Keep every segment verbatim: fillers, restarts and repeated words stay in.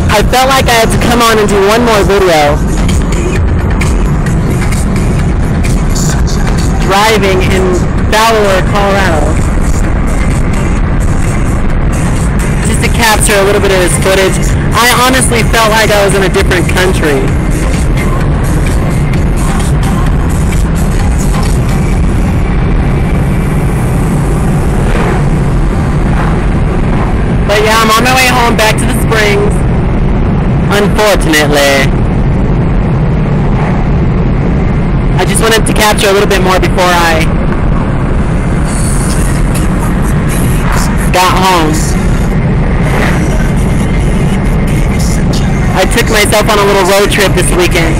I felt like I had to come on and do one more video. Driving in Fowler, Colorado. Just to capture a little bit of his footage. I honestly felt like I was in a different country. But yeah, I'm on my way home back to the Springs. Unfortunately. I just wanted to capture a little bit more before I got home. I took myself on a little road trip this weekend.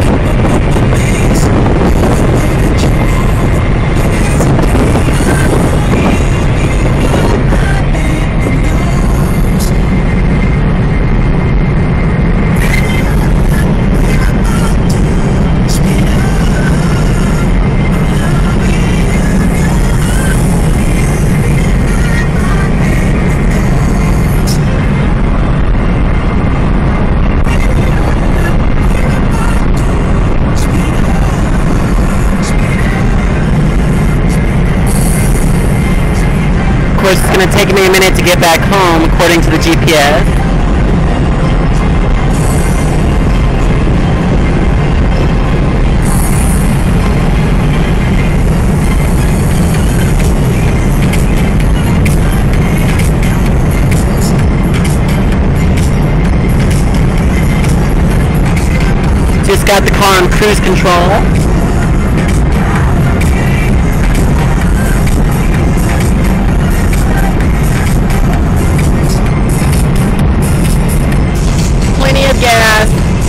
It's going to take me a minute to get back home according to the G P S. Just got the car on cruise control. Gas.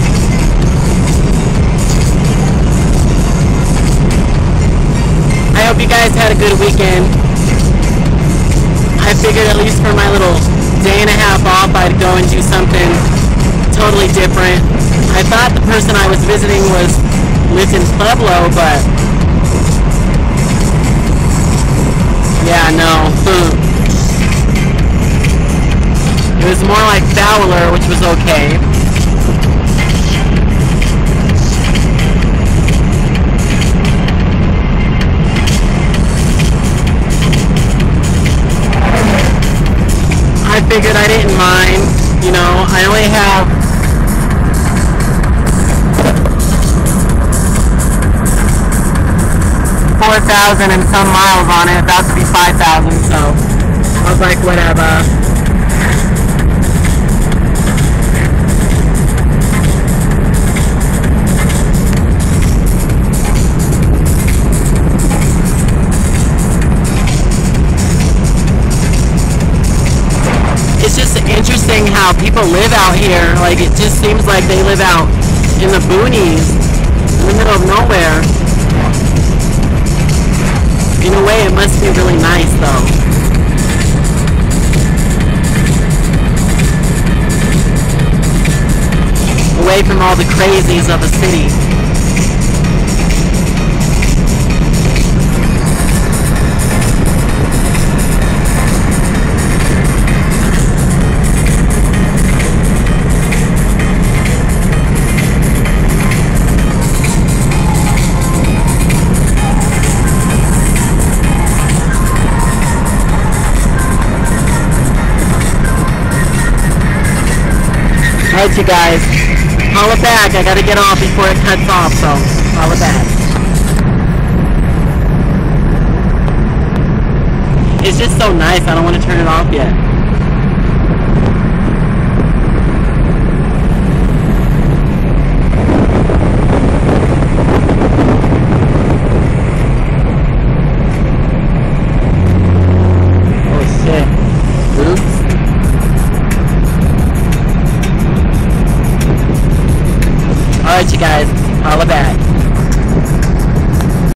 I hope you guys had a good weekend. I figured at least for my little day and a half off I'd go and do something totally different. I thought the person I was visiting was lived in Pueblo, but yeah, no. It was more like Fowler, which was okay. I figured I didn't mind, you know, I only have four thousand and some miles on it, about to be five thousand, so I was like, whatever. It's just interesting how people live out here. Like, it just seems like they live out in the boonies, in the middle of nowhere. In a way, it must be really nice, though. Away from all the crazies of a city. Alright, you guys, holla back. I gotta get off before it cuts off, so holla back. It's just so nice, I don't want to turn it off yet. Oh shit. Oops. Alright, you guys.